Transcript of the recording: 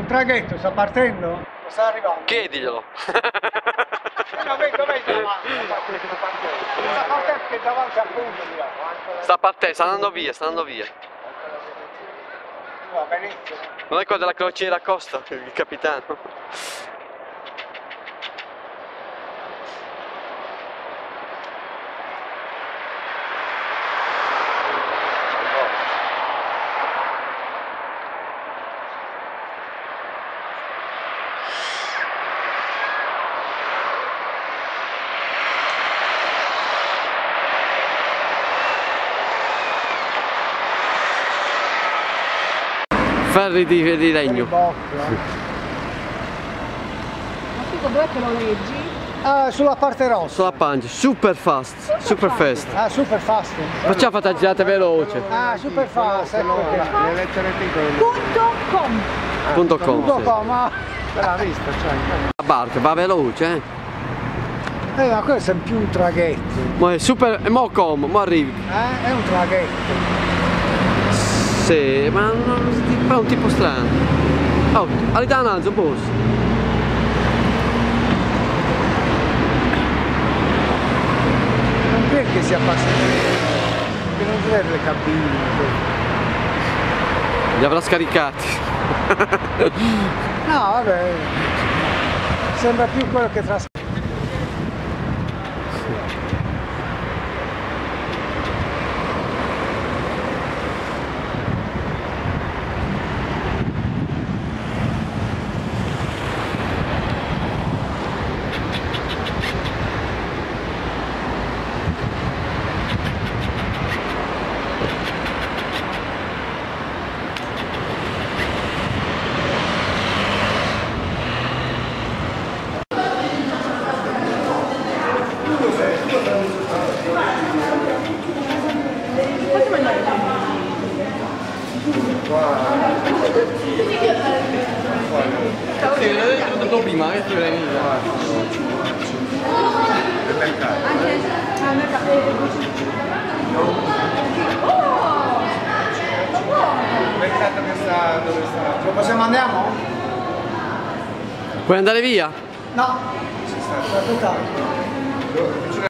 Un traghetto sta partendo? O sta arrivando? Chiediglielo. No, dov'è davanti? Sta partendo che è davanti al punto di là. Sta partendo, sta andando via, sta andando via. Va benissimo. Non è quello della crociera Costa, il capitano. Ferri di legno. Ma tu dov'è che lo leggi? ah, sulla parte rossa. Sulla pancia, super fast, super fast. Ah, super fast. Perciò fate la girata veloce. Ah, super fast, ecco perché. Le lettere piccole. .com. Punto com, Punto sì. com, ma... L'ha vista, cioè. La barca va veloce, ma questo è più un traghetto. Ma è super, e mo com, mo arrivi. È un traghetto. Sì, ma è un tipo strano. Oh, all'età un altro bus. Non credo che sia passeggero. Che non vede le cabine. Li avrà scaricati. No, vabbè. Sembra più quello che trasporta. Sì, l'ho detto prima, che ti viene Mercato che sta dove sta? Lo possiamo andiamo? Puoi andare via? No. Sta aspettando. Vicino